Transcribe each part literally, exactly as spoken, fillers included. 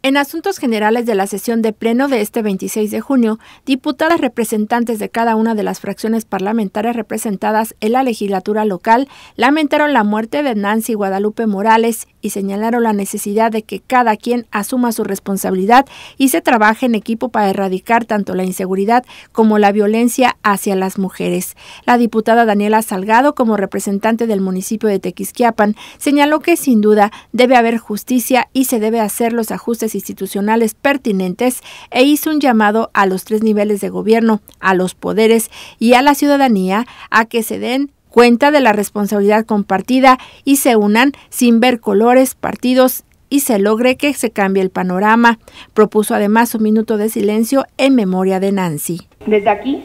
En asuntos generales de la sesión de pleno de este veintiséis de junio, diputadas representantes de cada una de las fracciones parlamentarias representadas en la legislatura local lamentaron la muerte de Nancy Guadalupe Morales y señalaron la necesidad de que cada quien asuma su responsabilidad y se trabaje en equipo para erradicar tanto la inseguridad como la violencia hacia las mujeres. La diputada Daniela Salgado, como representante del municipio de Tequisquiapan, señaló que sin duda debe haber justicia y se debe hacer los ajustes institucionales pertinentes e hizo un llamado a los tres niveles de gobierno, a los poderes y a la ciudadanía a que se den cuenta de la responsabilidad compartida y se unan sin ver colores, partidos y se logre que se cambie el panorama. Propuso además un minuto de silencio en memoria de Nancy. Desde aquí,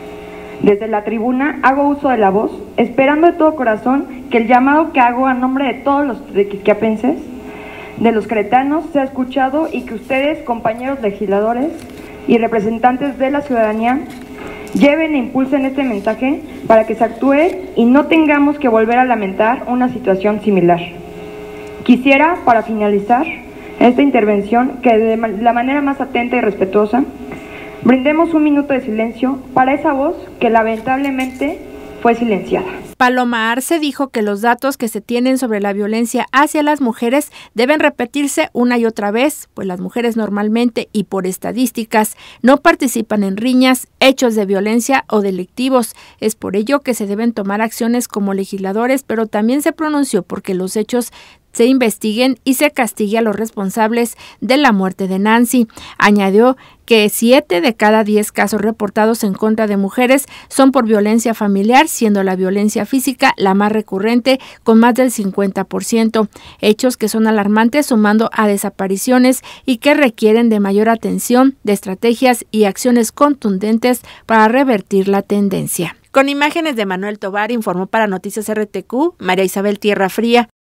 desde la tribuna, hago uso de la voz, esperando de todo corazón que el llamado que hago a nombre de todos los tequisquiapenses, de los queretanos, sea escuchado y que ustedes, compañeros legisladores y representantes de la ciudadanía, lleven e impulsen este mensaje para que se actúe y no tengamos que volver a lamentar una situación similar. Quisiera, para finalizar esta intervención, que de la manera más atenta y respetuosa, brindemos un minuto de silencio para esa voz que lamentablemente fue silenciada. Paloma Arce dijo que los datos que se tienen sobre la violencia hacia las mujeres deben repetirse una y otra vez, pues las mujeres normalmente y por estadísticas no participan en riñas, hechos de violencia o delictivos. Es por ello que se deben tomar acciones como legisladores, pero también se pronunció porque los hechos se investiguen y se castigue a los responsables de la muerte de Nancy. Añadió que siete de cada diez casos reportados en contra de mujeres son por violencia familiar, siendo la violencia física la más recurrente con más del cincuenta por ciento. Hechos que son alarmantes sumando a desapariciones y que requieren de mayor atención, de estrategias y acciones contundentes para revertir la tendencia. Con imágenes de Manuel Tovar, informó para Noticias R T Q, María Isabel Tierra Fría.